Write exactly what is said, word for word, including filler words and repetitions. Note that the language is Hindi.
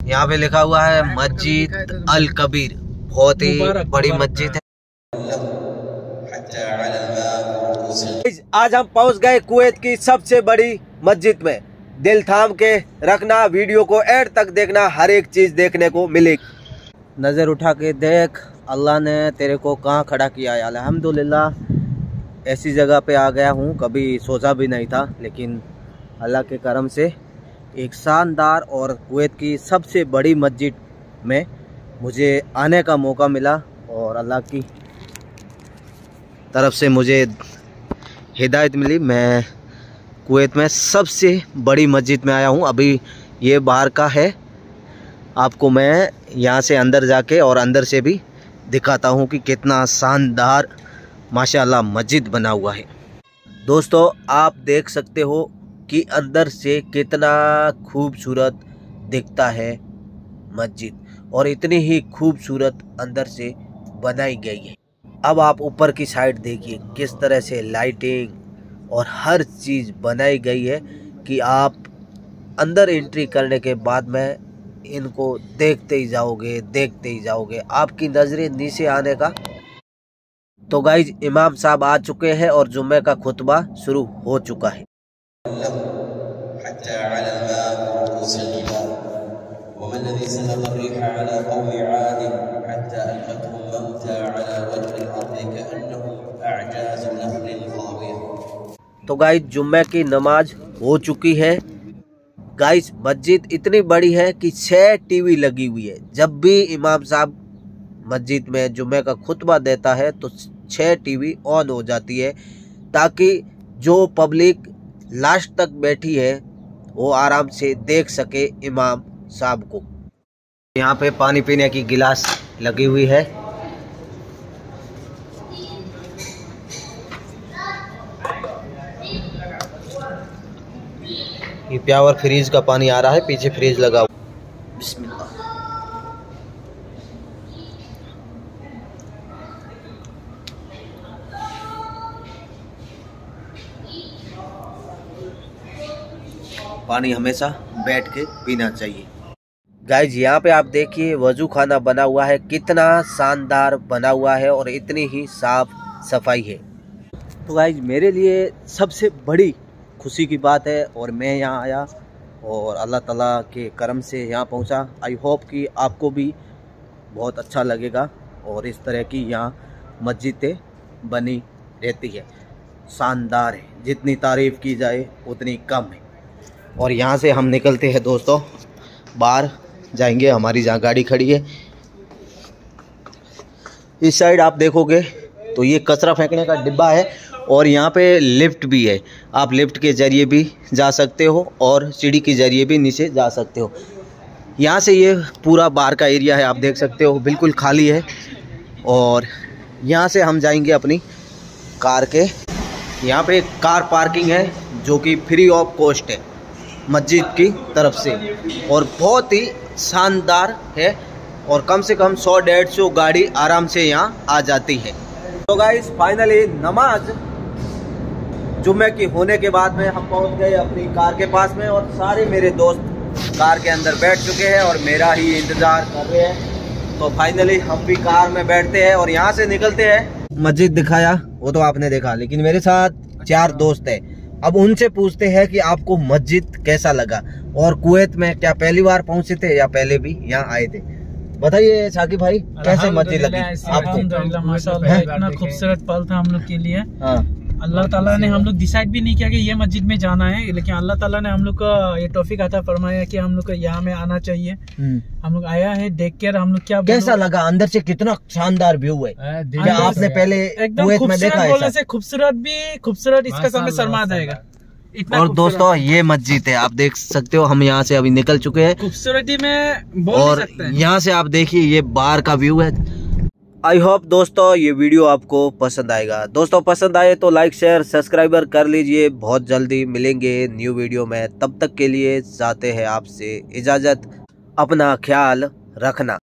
यहाँ पे लिखा हुआ है मस्जिद अल कबीर, बहुत ही बड़ी मस्जिद है। आज हम पहुँच गए कुवैत की सबसे बड़ी मस्जिद में। दिल थाम के रखना, वीडियो को एंड तक देखना, हर एक चीज देखने को मिलेगी। नजर उठा के देख, अल्लाह ने तेरे को कहाँ खड़ा किया है। अल्हम्दुलिल्लाह ऐसी जगह पे आ गया हूँ, कभी सोचा भी नहीं था, लेकिन अल्लाह के करम से एक शानदार और कुवैत की सबसे बड़ी मस्जिद में मुझे आने का मौका मिला और अल्लाह की तरफ से मुझे हिदायत मिली। मैं कुवैत में सबसे बड़ी मस्जिद में आया हूँ। अभी ये बाहर का है, आपको मैं यहाँ से अंदर जाके और अंदर से भी दिखाता हूँ कि कितना शानदार माशाल्लाह मस्जिद बना हुआ है। दोस्तों आप देख सकते हो कि अंदर से कितना खूबसूरत दिखता है मस्जिद, और इतनी ही खूबसूरत अंदर से बनाई गई है। अब आप ऊपर की साइड देखिए किस तरह से लाइटिंग और हर चीज़ बनाई गई है कि आप अंदर एंट्री करने के बाद में इनको देखते ही जाओगे देखते ही जाओगे आपकी नज़रें नीचे आने का। तो गाइज इमाम साहब आ चुके हैं और जुम्मे का खुतबा शुरू हो चुका है। तो गाइज जुम्मे की नमाज हो चुकी है। गाइज मस्जिद इतनी बड़ी है कि छह टीवी लगी हुई है। जब भी इमाम साहब मस्जिद में जुम्मे का खुतबा देता है तो छह टीवी ऑन हो जाती है, ताकि जो पब्लिक लास्ट तक बैठी है वो आराम से देख सके इमाम साहब को। यहाँ पे पानी पीने की गिलास लगी हुई है। ये प्यावर फ्रीज का पानी आ रहा है, पीछे फ्रीज लगा हुआ। बिस्मिल्लाह। पानी हमेशा बैठ के पीना चाहिए। गाइज यहाँ पे आप देखिए वजू खाना बना हुआ है, कितना शानदार बना हुआ है और इतनी ही साफ सफाई है। तो गाइज मेरे लिए सबसे बड़ी खुशी की बात है और मैं यहाँ आया और अल्लाह ताला के करम से यहाँ पहुँचा। आई होप कि आपको भी बहुत अच्छा लगेगा और इस तरह की यहाँ मस्जिदें बनी रहती है, शानदार है, जितनी तारीफ़ की जाए उतनी कम है। और यहाँ से हम निकलते हैं दोस्तों, बाहर जाएंगे, हमारी जहाँ गाड़ी खड़ी है। इस साइड आप देखोगे तो ये कचरा फेंकने का डिब्बा है और यहाँ पे लिफ्ट भी है। आप लिफ्ट के ज़रिए भी जा सकते हो और सीढ़ी के ज़रिए भी नीचे जा सकते हो। यहाँ से ये पूरा बाहर का एरिया है, आप देख सकते हो बिल्कुल खाली है। और यहाँ से हम जाएंगे अपनी कार के, यहाँ पे कार पार्किंग है जो कि फ्री ऑफ कॉस्ट है मस्जिद की तरफ से, और बहुत ही शानदार है और कम से कम सौ डेढ़ सौ गाड़ी आराम से यहाँ आ जाती है। तो गाइस फाइनली नमाज जुम्मे की होने के बाद में हम पहुँच गए अपनी कार के पास में और सारे मेरे दोस्त कार के अंदर बैठ चुके हैं और मेरा ही इंतज़ार कर रहे हैं। तो फाइनली हम भी कार में बैठते हैं और यहाँ से निकलते हैं। मस्जिद दिखाया वो तो आपने देखा, लेकिन मेरे साथ चार दोस्त हैं। अब उनसे पूछते हैं कि आपको मस्जिद कैसा लगा और कुवैत में क्या पहली बार पहुंचे थे या पहले भी यहाँ आए थे। बताइए साकिब भाई, कैसे मस्जिद लगी आपको? माशाल्लाह इतना खूबसूरत पल था हम लोग के लिए। हाँ। अल्लाह ताला ने, हम लोग डिसाइड भी नहीं किया कि ये मस्जिद में जाना है, लेकिन अल्लाह ताला ने हम लोग का ये तौफीक अता फरमाया कि हम लोग को यहाँ में आना चाहिए। हम लोग आया है, देख कर हम लोग क्या कैसा लगा अंदर से, कितना शानदार व्यू है। क्या आपने पहले कुवैत में देखा है? खूबसूरत भी खूबसूरत, इसका समय शर्मा जाएगा। और दोस्तों ये मस्जिद है, आप देख सकते हो। हम यहाँ से अभी निकल चुके हैं, खूबसूरती में बोल और यहाँ से आप देखिए ये बाहर का व्यू है। आई होप दोस्तों ये वीडियो आपको पसंद आएगा। दोस्तों पसंद आए तो लाइक शेयर सब्सक्राइबर कर लीजिए। बहुत जल्दी मिलेंगे न्यू वीडियो में, तब तक के लिए चाहते हैं आपसे इजाज़त। अपना ख्याल रखना।